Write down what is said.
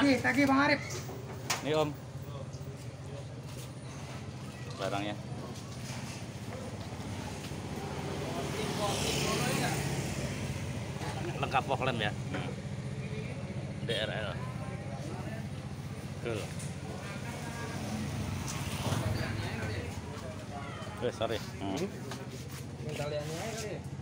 Tagih Bang Arif. Nih Om. Barangnya. Lengkap Vohland ya. DRL. Betul. Sorry. Taliannya kali ya.